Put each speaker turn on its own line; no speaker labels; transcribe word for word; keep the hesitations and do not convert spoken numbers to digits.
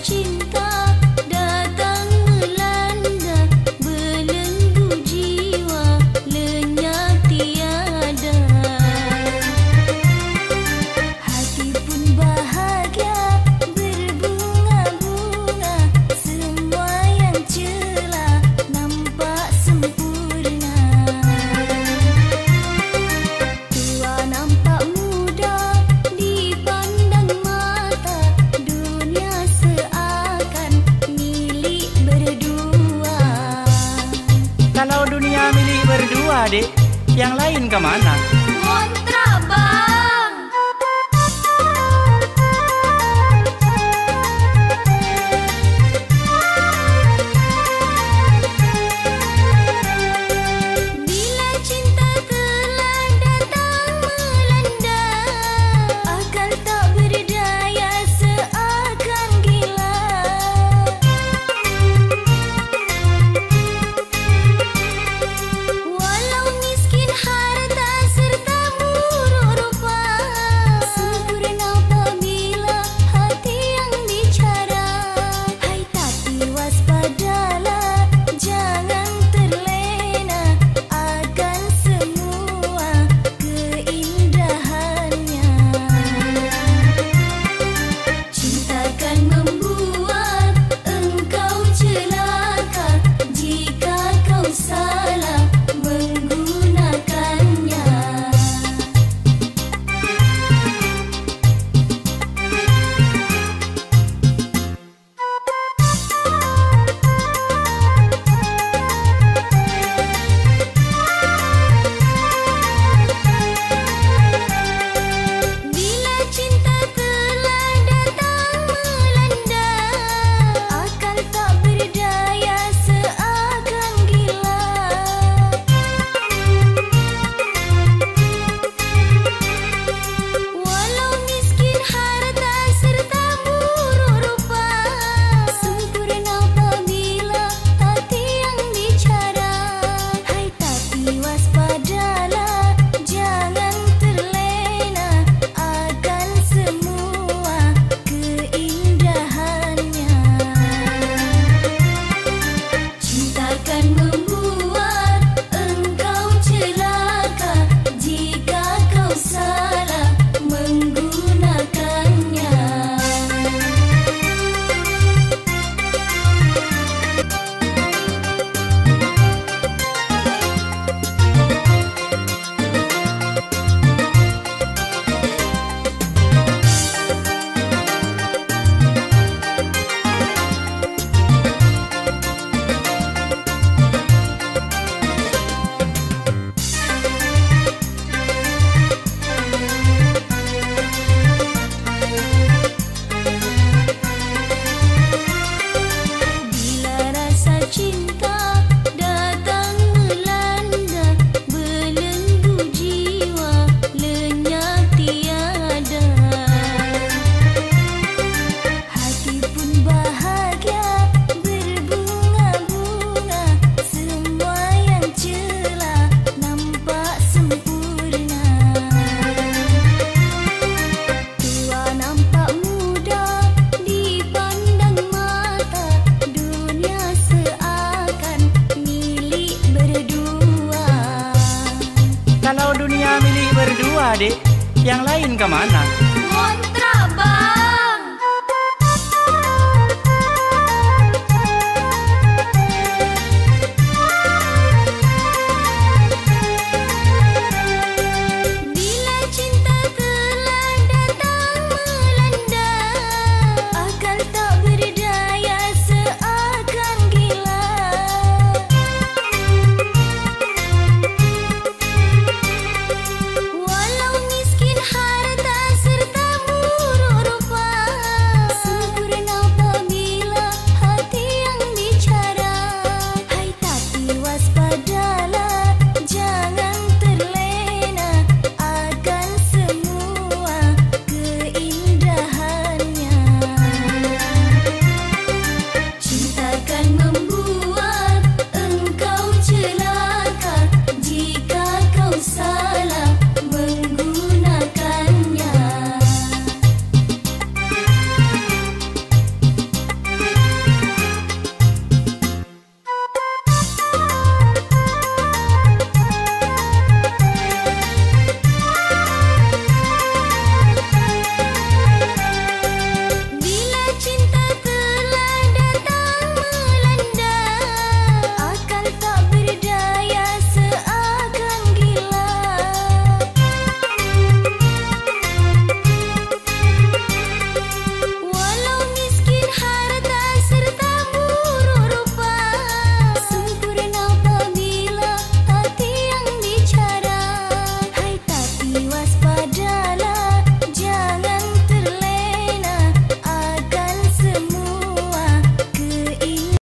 cinta datang melanda, belenggu jiwa lenyap tiada. Hati pun bahagia berbunga-bunga, semua yang celah nampak sempurna. Tua nampak muda dipandang mata, dunia seakan milik berdua.
Kalau dunia milik berdua, dek, yang lain kemana?
Kontrak bang. Bila cinta telah datang melanda, akal tak berdaya seakan gila. Walau miskin harta serta buruk rupa, sempurna apabila hati yang bicara. Hai tapi waspadalah, jangan terlena akan semua keindahannya. Cinta akan membuat engkau celaka jika kau salah menggunakannya. Bila cinta telah datang melanda, akal tak berdaya seakan gila. Walau miskin harta serta buruk rupa, sempurna apabila hati yang bicara. Hai tapi waspadalah, jangan terlena akan semua keindahannya. Cinta akan membuat engkau celaka jika kau salah menggunakannya. Bila rasa cinta datang melanda, belenggu jiwa lenyap tiada. Hati pun bahagia berbunga-bunga, semua yang celah nampak sempurna. Tua nampak muda dipandang mata, dunia seakan milik berdua.
Kalau dunia milik berdua, dek, yang lain kemana?